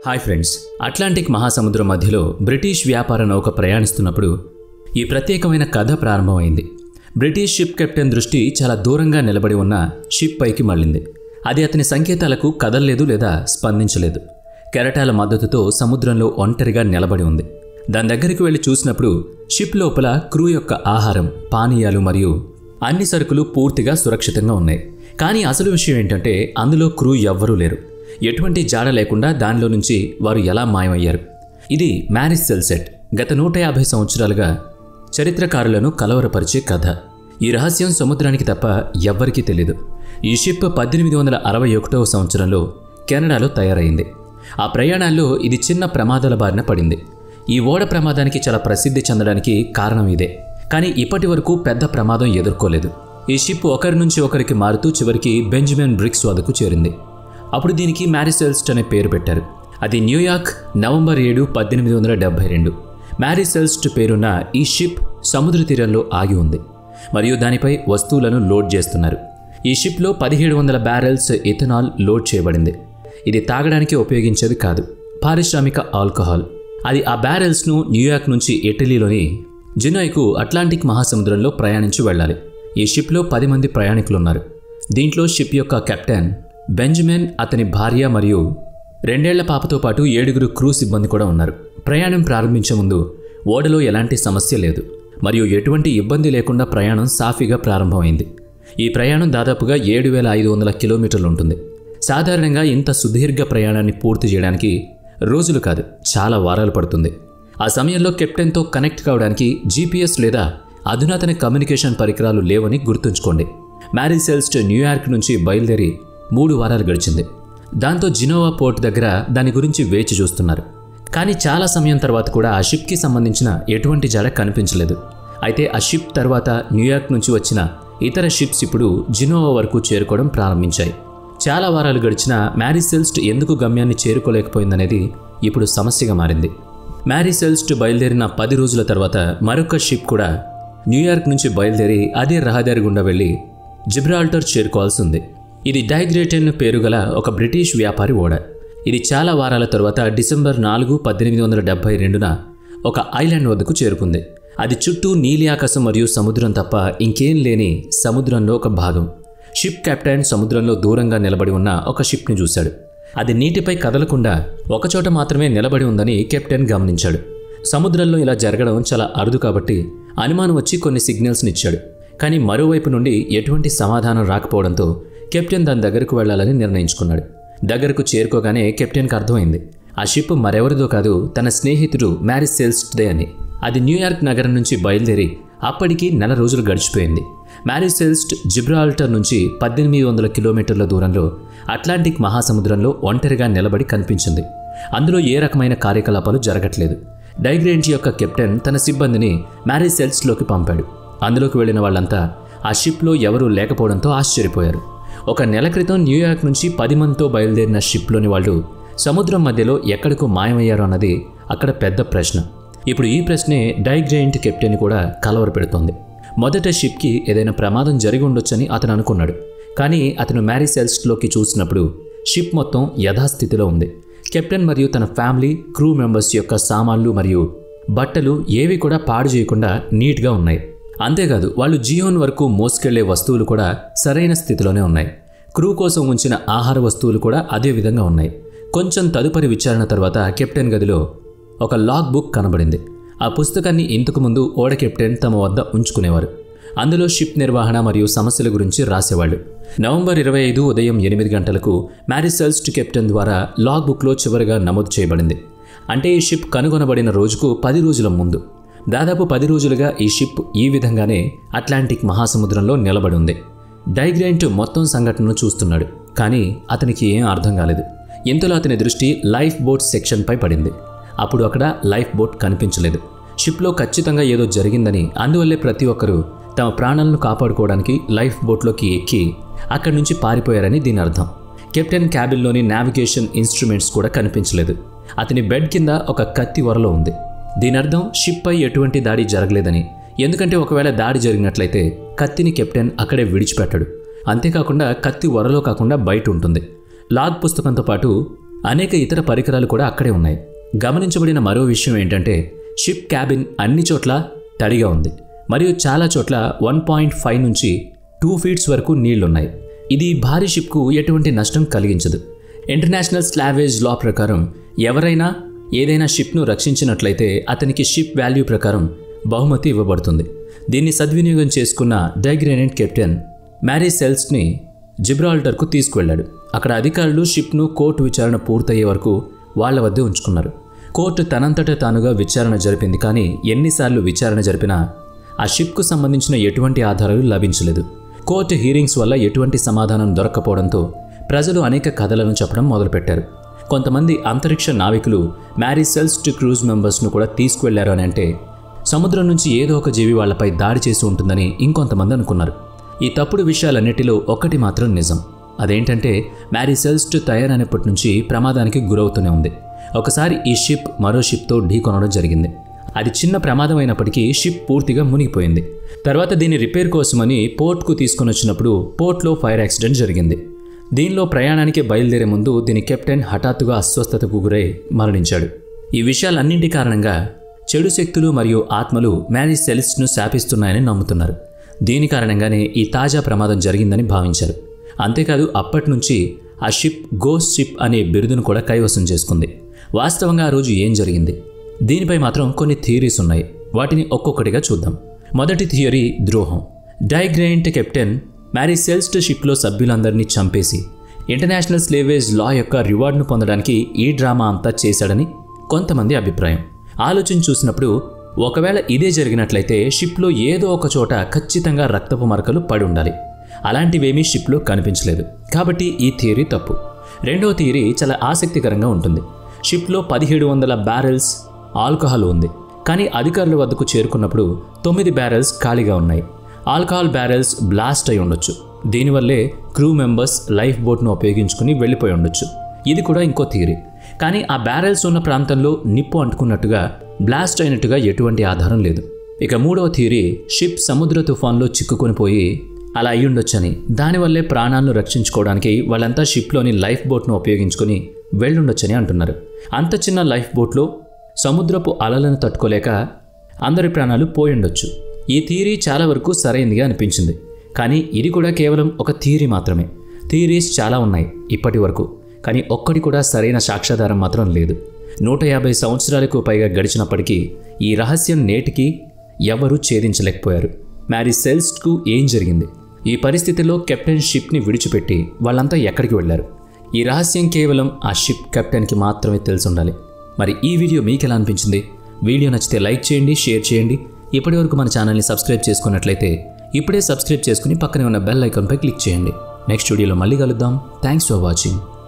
Hi friends, Atlantic మహాసముద్రం మధ్యలో British వ్యాపార నౌక ప్రయాణిస్తున్నప్పుడు ఈ ప్రత్యేకమైన కథ ప్రారంభమైంది. బ్రిటిష్ షిప్ కెప్టెన్ దృష్టి చాలా దూరంగా నిలబడి ఉన్న షిప్ పైకి మళ్ళింది. అది అతని సంకేతాలకు కదలలేదు లేదా స్పందించలేదు. కెరటాల మద్దతుతో సముద్రంలో ఒంటరిగా నిలబడి ఉంది. దాని దగ్గరికి వెళ్లి చూసినప్పుడు షిప్ లోపల క్రూ యొక్క ఆహారం, పానీయాలు మరియు అన్ని సరుకులు పూర్తిగా సురక్షితంగా ఉన్నాయి. కానీ అసలు విషయం ఏంటంటే అందులో క్రూ ఎవ్వరూ లేరు. ఎటువంటి జాడ లేకుండా దానిలో నుంచి వారు ఎలా మాయమయ్యారు? ఇది మ్యారీ సెల్సెట్ గత 150 సంవత్సరాలుగా చరిత్రకారులను కలవరపరిచే కథ. ఈ రహస్యం సముద్రానికి తప్ప ఎవ్వరికీ తెలీదు. ఈ షిప్ 1861వ సంవత్సరంలో కెనడాలో తయారైంది. ఆ ప్రయాణాల్లో ఇది చిన్న ప్రమాదాల బారిన పడింది. ఈ ఓడ ప్రమాదానికి చాలా ప్రసిద్ధి చెందడానికి కారణం ఇదే. కానీ ఇప్పటి వరకు పెద్ద ప్రమాదం ఎదుర్కోలేదు. ఈ షిప్ ఒకరి నుంచి ఒకరికి మారుతూ చివరికి బెంజమిన్ బ్రిగ్స్ వద్దకు చేరింది. అప్పుడు దీనికి మ్యారీ సెల్స్ట్ అనే పేరు పెట్టారు. అది న్యూయార్క్, నవంబర్ 7, 1872. మ్యారీ సెల్స్ట్ పేరున్న ఈ షిప్ సముద్ర తీరంలో ఆగి ఉంది మరియు దానిపై వస్తువులను లోడ్ చేస్తున్నారు. ఈ షిప్లో 1700 బ్యారెల్స్ ఇథనాల్ లోడ్ చేయబడింది. ఇది తాగడానికి ఉపయోగించేది కాదు, పారిశ్రామిక ఆల్కహాల్. అది ఆ బ్యారెల్స్ను న్యూయార్క్ నుంచి ఇటలీలోని జెనోయాకు అట్లాంటిక్ మహాసముద్రంలో ప్రయాణించి వెళ్ళాలి. ఈ షిప్లో 10 మంది ప్రయాణికులున్నారు. దీంట్లో షిప్ యొక్క కెప్టెన్ బెంజమిన్, అతని భార్య మరియు 2 ఏళ్ల పాపతో పాటు 7 క్రూ సిబ్బంది కూడా ఉన్నారు. ప్రయాణం ప్రారంభించే ముందు ఓడలో ఎలాంటి సమస్య లేదు మరియు ఎటువంటి ఇబ్బంది లేకుండా ప్రయాణం సాఫీగా ప్రారంభమైంది. ఈ ప్రయాణం దాదాపుగా 7500 కిలోమీటర్లు ఉంటుంది. సాధారణంగా ఇంత సుదీర్ఘ ప్రయాణాన్ని పూర్తి చేయడానికి రోజులు కాదు, చాలా వారాలు పడుతుంది. ఆ సమయంలో కెప్టెన్తో కనెక్ట్ కావడానికి జీపీఎస్ లేదా అధునాతన కమ్యూనికేషన్ పరికరాలు లేవని గుర్తుంచుకోండి. మ్యారీ సెల్స్ట్ న్యూయార్క్ నుంచి బయలుదేరి 3 వారాలు గడిచింది. దాంతో జినోవా పోర్ట్ దగ్గర దాని గురించి వేచి చూస్తున్నారు. కానీ చాలా సమయం తర్వాత కూడా ఆ షిప్కి సంబంధించిన ఎటువంటి జాడ కనిపించలేదు. అయితే ఆ షిప్ తర్వాత న్యూయార్క్ నుంచి వచ్చిన ఇతర షిప్స్ ఇప్పుడు జినోవా వరకు చేరుకోవడం ప్రారంభించాయి. చాలా వారాలు గడిచినా మ్యారీ సెల్స్ట్ ఎందుకు గమ్యాన్ని చేరుకోలేకపోయిందనేది ఇప్పుడు సమస్యగా మారింది. మ్యారీ సెల్స్ట్ బయలుదేరిన 10 రోజుల తర్వాత మరొక షిప్ కూడా న్యూయార్క్ నుంచి బయలుదేరి అదే రహదారి గుండా వెళ్లి జిబ్రాల్టర్ చేరుకోవాల్సి ఉంది. ఇది డైగ్రేటెన్ పేరుగల ఒక బ్రిటిష్ వ్యాపారి ఓడ. ఇది చాలా వారాల తరువాత డిసెంబర్ 4, 1872న ఒక ఐలాండ్ వద్దకు చేరుకుంది. అది చుట్టూ నీలి ఆకాశం మరియు సముద్రం తప్ప ఇంకేం లేని సముద్రంలో ఒక భాగం. షిప్ కెప్టెన్ సముద్రంలో దూరంగా నిలబడి ఉన్న ఒక షిప్ని చూశాడు. అది నీటిపై కదలకుండా ఒకచోట మాత్రమే నిలబడి ఉందని కెప్టెన్ గమనించాడు. సముద్రంలో ఇలా జరగడం చాలా అరుదు కాబట్టి అనుమానం వచ్చి కొన్ని సిగ్నల్స్ని ఇచ్చాడు. కానీ మరోవైపు నుండి ఎటువంటి సమాధానం రాకపోవడంతో కెప్టెన్ దాని దగ్గరకు వెళ్లాలని నిర్ణయించుకున్నాడు. దగ్గరకు చేరుకోగానే కెప్టెన్కి అర్థమైంది ఆ షిప్ మరెవరిదో కాదు, తన స్నేహితుడు మ్యారీ సెల్స్ట్దే అని. అది న్యూయార్క్ నగరం నుంచి బయలుదేరి అప్పటికి 4 రోజులు గడిచిపోయింది. మ్యారీ సెల్స్ట్ జిబ్రాల్టర్ నుంచి 1800 కిలోమీటర్ల దూరంలో అట్లాంటిక్ మహాసముద్రంలో ఒంటరిగా నిలబడి కనిపించింది. అందులో ఏ రకమైన కార్యకలాపాలు జరగట్లేదు. డైగ్రేంట్ యొక్క కెప్టెన్ తన సిబ్బందిని మ్యారీ సెల్స్ట్లోకి పంపాడు. అందులోకి వెళ్లిన వాళ్ళంతా ఆ షిప్లో ఎవరూ లేకపోవడంతో ఆశ్చర్యపోయారు. 1 నెల క్రితం న్యూయార్క్ నుంచి 10 మందితో బయలుదేరిన షిప్లోని వాళ్ళు సముద్రం మధ్యలో ఎక్కడికో మాయమయ్యారు అన్నది అక్కడ పెద్ద ప్రశ్న. ఇప్పుడు ఈ ప్రశ్నే డైగ్రేంట్ కెప్టెన్ కూడా కలవరపెడుతోంది. మొదట షిప్కి ఏదైనా ప్రమాదం జరిగి ఉండొచ్చని అతను అనుకున్నాడు. కానీ అతను మ్యారీ సెల్స్ట్లోకి చూసినప్పుడు షిప్ మొత్తం యథాస్థితిలో ఉంది. కెప్టెన్ మరియు తన ఫ్యామిలీ, క్రూ మెంబర్స్ యొక్క సామాన్లు మరియు బట్టలు ఏవి కూడా పాడు చేయకుండా నీట్గా ఉన్నాయి. అంతేకాదు వాళ్ళు జియోన్ వరకు మోసుకెళ్లే వస్తువులు కూడా సరైన స్థితిలోనే ఉన్నాయి. క్రూ కోసం ఉంచిన ఆహార వస్తువులు కూడా అదే విధంగా ఉన్నాయి. కొంచెం తదుపరి విచారణ తర్వాత కెప్టెన్ గదిలో ఒక లాగ్ బుక్ కనబడింది. ఆ పుస్తకాన్ని ఇంతకు ముందు ఓడ కెప్టెన్ తమ వద్ద ఉంచుకునేవారు. అందులో షిప్ నిర్వహణ మరియు సమస్యల గురించి రాసేవాళ్ళు. నవంబర్ 25 ఉదయం 8 గంటలకు మ్యారీ సెల్స్ట్ కెప్టెన్ ద్వారా లాగ్ బుక్లో చివరిగా నమోదు చేయబడింది. అంటే ఈ షిప్ కనుగొనబడిన రోజుకు 10 రోజుల ముందు. దాదాపు 10 రోజులుగా ఈ షిప్ ఈ విధంగానే అట్లాంటిక్ మహాసముద్రంలో నిలబడి ఉంది. డైగ్రేంట్ మొత్తం సంఘటనను చూస్తున్నాడు, కానీ అతనికి ఏం అర్థం కాలేదు. ఇంతలో అతని దృష్టి లైఫ్ బోట్ సెక్షన్పై పడింది. అప్పుడు అక్కడ లైఫ్ బోట్ కనిపించలేదు. షిప్లో ఖచ్చితంగా ఏదో జరిగిందని, అందువల్లే ప్రతి ఒక్కరూ తమ ప్రాణాలను కాపాడుకోవడానికి లైఫ్ బోట్లోకి ఎక్కి అక్కడి నుంచి పారిపోయారని దీని అర్థం. కెప్టెన్ క్యాబిన్లోని నావిగేషన్ ఇన్స్ట్రుమెంట్స్ కూడా కనిపించలేదు. అతని బెడ్ కింద ఒక కత్తి వరలో ఉంది. దీని అర్థం షిప్ పై ఎటువంటి దాడి జరగలేదని. ఎందుకంటే ఒకవేళ దాడి జరిగినట్లయితే కత్తిని కెప్టెన్ అక్కడే విడిచిపెట్టాడు. అంతేకాకుండా కత్తి వరలో కాకుండా బయట ఉంటుంది. లాగ్ పుస్తకంతో పాటు అనేక ఇతర పరికరాలు కూడా అక్కడే ఉన్నాయి. గమనించబడిన మరో విషయం ఏంటంటే షిప్ క్యాబిన్ అన్ని చోట్ల తడిగా ఉంది మరియు చాలా చోట్ల 1.5 నుంచి 2 ఫీట్స్ వరకు నీళ్లున్నాయి. ఇది భారీ షిప్కు ఎటువంటి నష్టం కలిగించదు. ఇంటర్నేషనల్ స్లావేజ్ లా ప్రకారం ఎవరైనా ఏదైనా షిప్ను రక్షించినట్లయితే అతనికి షిప్ వాల్యూ ప్రకారం బహుమతి ఇవ్వబడుతుంది. దీన్ని సద్వినియోగం చేసుకున్న డైగ్రేనెంట్ కెప్టెన్ మ్యారీ సెల్స్ని జిబ్రాల్టర్కు తీసుకువెళ్లాడు. అక్కడ అధికారులు షిప్ను కోర్టు విచారణ పూర్తయ్యే వరకు వాళ్ల వద్దే ఉంచుకున్నారు. కోర్టు తనంతట తానుగా విచారణ జరిపింది, కానీ ఎన్నిసార్లు విచారణ జరిపినా ఆ షిప్కు సంబంధించిన ఎటువంటి ఆధారాలు లభించలేదు. కోర్టు హీరింగ్స్ వల్ల ఎటువంటి సమాధానం దొరక్కపోవడంతో ప్రజలు అనేక కథలను చెప్పడం మొదలుపెట్టారు. కొంతమంది అంతరిక్ష నావికులు మ్యారీ సెల్స్ట్ క్రూజ్ మెంబర్స్ను కూడా తీసుకువెళ్లారు అని అంటే సముద్రం నుంచి ఏదో ఒక జీవి వాళ్లపై దాడి చేసి ఉంటుందని ఇంకొంతమంది అనుకున్నారు. ఈ తప్పుడు విషయాలన్నిటిలో ఒకటి మాత్రం నిజం. అదేంటంటే మ్యారీ సెల్స్ట్ తయారైనప్పటి నుంచి ప్రమాదానికి గురవుతూనే ఉంది. ఒకసారి ఈ షిప్ మరో షిప్తో ఢీకొనడం జరిగింది. అది చిన్న ప్రమాదం అయినప్పటికీ షిప్ పూర్తిగా మునిగిపోయింది. తర్వాత దీన్ని రిపేర్ కోసమని పోర్ట్కు తీసుకుని వచ్చినప్పుడు పోర్ట్లో ఫైర్ యాక్సిడెంట్ జరిగింది. దీనిలో ప్రయాణానికి బయలుదేరే ముందు దీని కెప్టెన్ హఠాత్తుగా అస్వస్థతకు గురై మరణించాడు. ఈ విషయాలన్నింటి కారణంగా చెడు శక్తులు మరియు ఆత్మలు మ్యారీ సెల్స్ట్ను శాపిస్తున్నాయని నమ్ముతున్నారు. దీని కారణంగానే ఈ తాజా ప్రమాదం జరిగిందని భావించారు. అంతేకాదు అప్పటి నుంచి ఆ షిప్ గోస్ట్ షిప్ అనే బిరుదును కూడా కైవసం చేసుకుంది. వాస్తవంగా ఆ రోజు ఏం జరిగింది? దీనిపై మాత్రం కొన్ని థియరీస్ ఉన్నాయి. వాటిని ఒక్కొక్కటిగా చూద్దాం. మొదటి థియరీ ద్రోహం. డైగ్రేనెంట్ కెప్టెన్ మ్యారీ సెల్స్ట్ షిప్లో సభ్యులందరినీ చంపేసి ఇంటర్నేషనల్ స్లేవేజ్ లా యొక్క రివార్డును పొందడానికి ఈ డ్రామా అంతా చేశాడని కొంతమంది అభిప్రాయం. ఆలోచన చూసినప్పుడు ఒకవేళ ఇదే జరిగినట్లయితే షిప్లో ఏదో ఒక చోట ఖచ్చితంగా రక్తపు మరకలు పడి ఉండాలి. అలాంటివేమీ షిప్లో కనిపించలేదు. కాబట్టి ఈ థియరీ తప్పు. రెండో థియరీ చాలా ఆసక్తికరంగా ఉంటుంది. షిప్లో 1700 బ్యారెల్స్ ఆల్కహాల్ ఉంది, కానీ అధికారుల వద్దకు చేరుకున్నప్పుడు 9 బ్యారెల్స్ ఖాళీగా ఉన్నాయి. ఆల్కహాల్ బ్యారెల్స్ బ్లాస్ట్ అయి ఉండొచ్చు. దీనివల్లే క్రూ మెంబర్స్ లైఫ్ బోట్ను ఉపయోగించుకుని వెళ్ళిపోయి ఉండొచ్చు. ఇది కూడా ఇంకో థియరీ. కానీ ఆ బ్యారెల్స్ ఉన్న ప్రాంతంలో నిప్పు అంటుకున్నట్టుగా బ్లాస్ట్ అయినట్టుగా ఎటువంటి ఆధారం లేదు. ఇక మూడవ థియరీ షిప్ సముద్ర తుఫాన్లో చిక్కుకొని పోయి అలా అయ్యుండొచ్చని, దానివల్లే ప్రాణాలను రక్షించుకోవడానికి వాళ్ళంతా షిప్లోని లైఫ్ బోట్ను ఉపయోగించుకొని వెళ్ళుండొచ్చని అంటున్నారు. అంత చిన్న లైఫ్ బోట్లో సముద్రపు అలలను తట్టుకోలేక అందరి ప్రాణాలు పోయుండొచ్చు. ఈ థియరీ చాలా వరకు సరైనదిగా అనిపించింది. కానీ ఇది కూడా కేవలం ఒక థియరీ మాత్రమే. థియరీస్ చాలా ఉన్నాయి ఇప్పటి వరకు, కానీ ఒక్కటి కూడా సరైన సాక్ష్యాధారం మాత్రం లేదు. 150 సంవత్సరాలకు పైగా గడిచినప్పటికీ ఈ రహస్యం నేటికి ఎవరూ ఛేదించలేకపోయారు. మ్యారీ సెల్స్ట్కు ఏం జరిగింది? ఈ పరిస్థితిలో కెప్టెన్ షిప్ని విడిచిపెట్టి వాళ్ళంతా ఎక్కడికి వెళ్లారు? ఈ రహస్యం కేవలం ఆ షిప్ కెప్టెన్కి మాత్రమే తెలిసి ఉండాలి. మరి ఈ వీడియో మీకు ఎలా అనిపించింది? వీడియో నచ్చితే లైక్ చేయండి, షేర్ చేయండి. ఇప్పటివరకు మన ఛానల్ని సబ్స్క్రైబ్ చేసుకున్నట్లయితే ఇప్పుడే సబ్స్క్రైబ్ చేసుకుని పక్కనే ఉన్న బెల్ ఐకాన్పై క్లిక్ చేయండి. నెక్స్ట్ వీడియోలో మళ్ళీ కలుద్దాం. Thanks for watching.